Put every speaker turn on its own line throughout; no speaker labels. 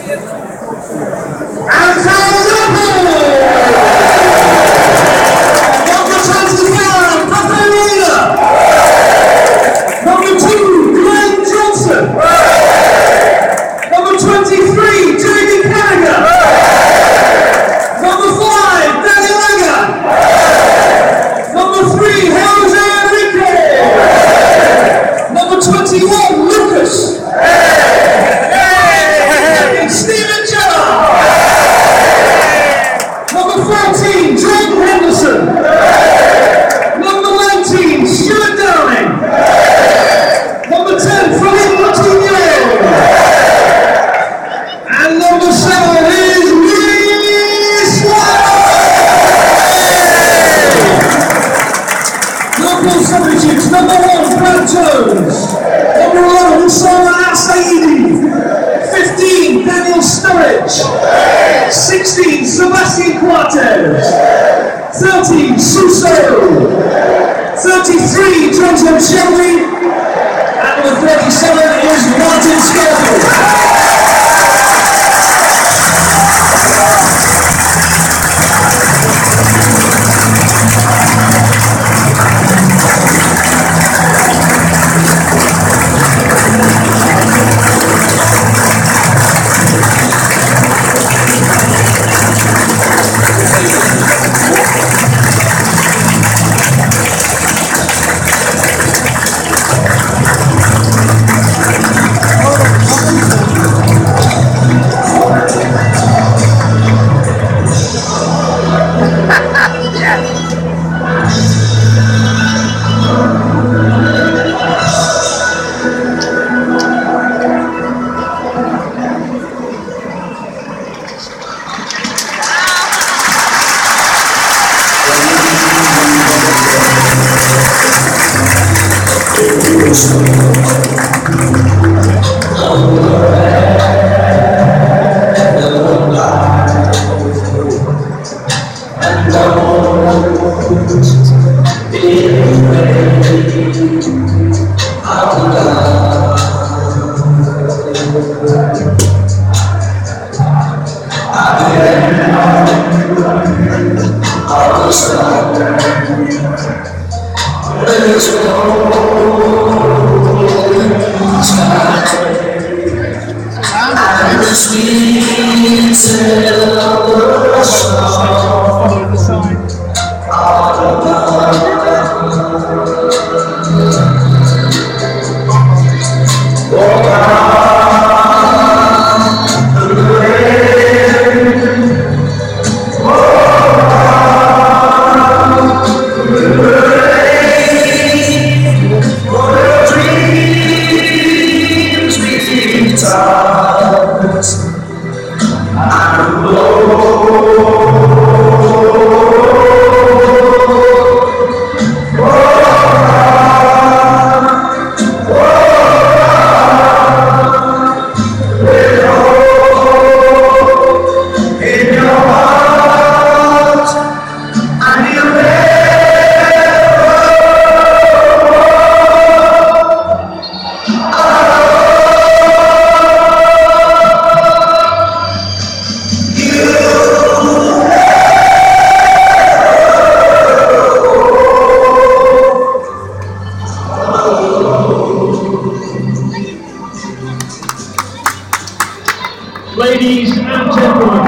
Ladies and gentlemen,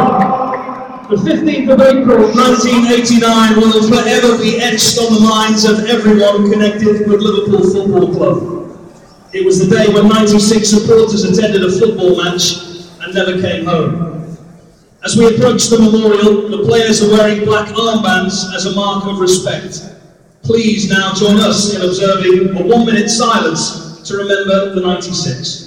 the 15th of April 1989 will forever be etched on the minds of everyone connected with Liverpool Football Club. It was the day when 96 supporters attended a football match and never came home. As we approach the memorial, the players are wearing black armbands as a mark of respect. Please now join us in observing a 1-minute silence to remember the 96.